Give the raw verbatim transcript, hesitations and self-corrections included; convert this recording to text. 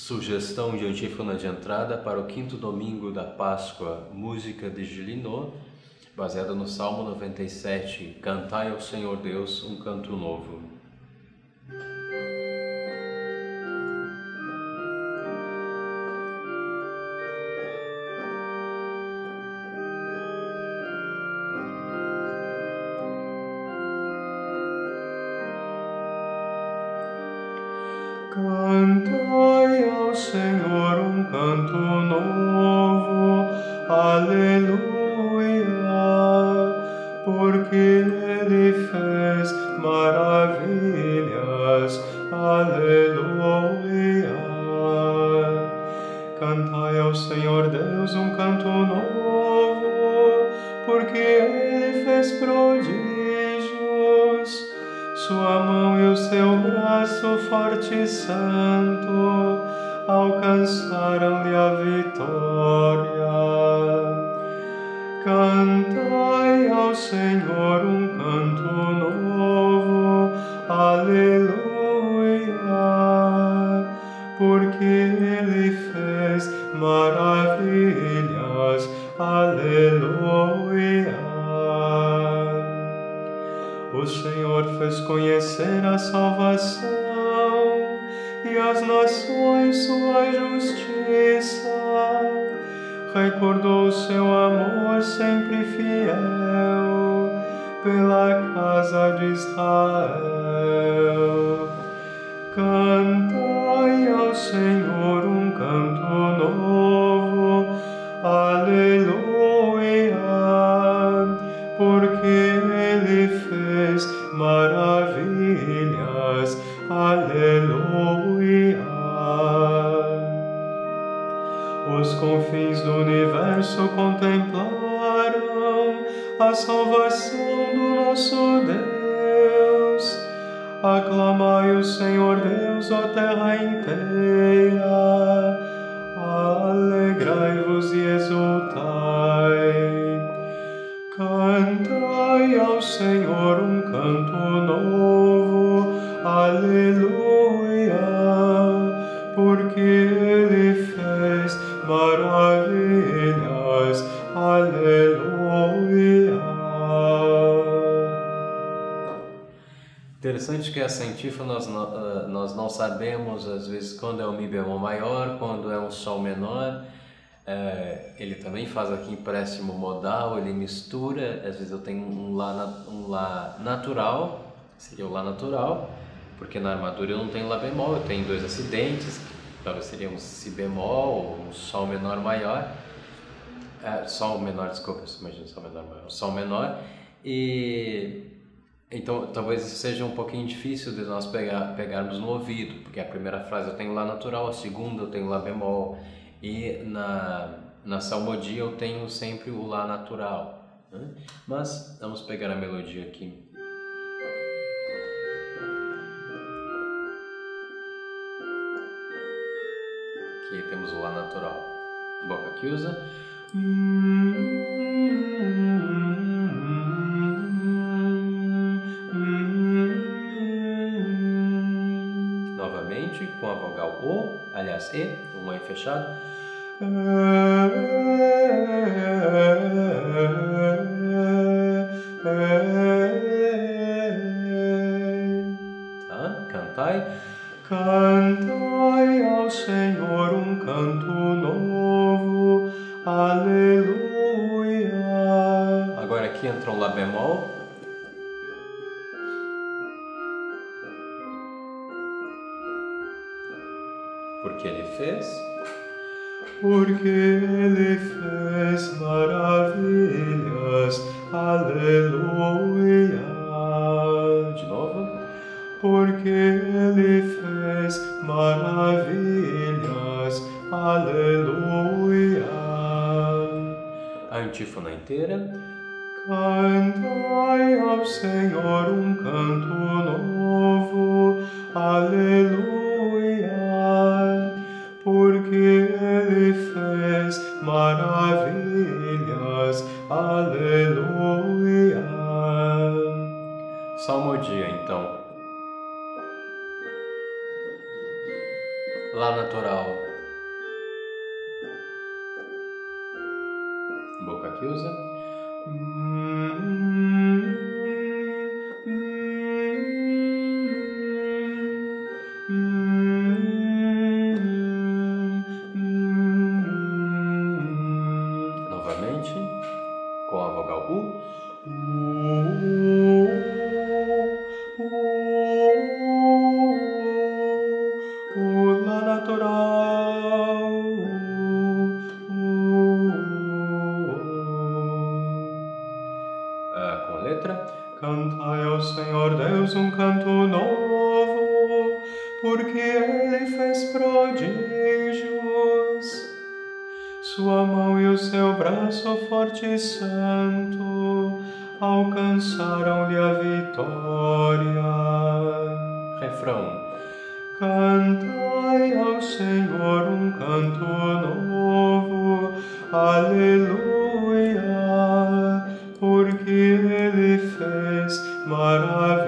Sugestão de antífona de entrada para o quinto domingo da Páscoa, música de Gillinot, baseada no Salmo noventa e sete, Cantai ao Senhor Deus um canto novo. Cantai ao Senhor um canto novo, aleluia, porque Ele fez maravilhas, aleluia. Cantai ao Senhor Deus um canto novo, porque Ele fez prodígios. Sua mão e o seu braço forte e santo alcançaram-lhe a vitória. Cantai ao Senhor um canto novo, aleluia, porque Ele fez maravilhas, aleluia. O Senhor fez conhecer a salvação e as nações sua justiça. Recordou seu amor sempre fiel pela casa de Israel. Cantai ao Senhor um canto novo, aleluia, porque Ele fez maravilhas, aleluia. Os confins do universo contemplaram a salvação do nosso Deus. Aclamai o Senhor Deus, ó terra inteira, alegrai-vos e exultai. Cantai ao Senhor um canto novo, aleluia, porque Ele fez maravilhas, aleluia. Interessante que essa antífona nós não, nós não sabemos, às vezes, quando é um Mi bemol maior, quando é um Sol menor. É, ele também faz aqui empréstimo modal, ele mistura, às vezes eu tenho um Lá, um lá natural, seria o Lá natural, porque na armadura eu não tenho Lá bemol, eu tenho dois acidentes, que talvez seria um Si bemol ou um Sol menor maior, é, Sol menor, desculpa, imagina Sol menor maior, Sol menor, e então talvez isso seja um pouquinho difícil de nós pegar, pegarmos no ouvido, porque a primeira frase eu tenho Lá natural, a segunda eu tenho Lá bemol, e na, na salmodia eu tenho sempre o Lá natural, né? Mas vamos pegar a melodia aqui. Aqui temos o Lá natural, boca chiusa. Novamente com a vogal O, aliás E, um E fechado. Tá? Cantai. Cantai ao Senhor um canto novo, aleluia. Agora aqui entra um Lá bemol. Porque Ele fez. Porque Ele fez maravilhas, aleluia. De novo. Porque Ele fez maravilhas, aleluia. A antífona inteira. Cantai ao Senhor um canto novo, aleluia, porque Ele fez maravilhas, aleluia. Salmodia, então. Lá natural. Boca chiusa. Novamente, com a vogal U. Lá natural. Ah, com a letra. Cantai ao Senhor Deus um canto novo, porque Ele fez prodígios. Sua mão e o seu braço forte e santo alcançaram-lhe a vitória. Refrão. Cantai ao Senhor um canto novo, aleluia, porque Ele fez maravilhas.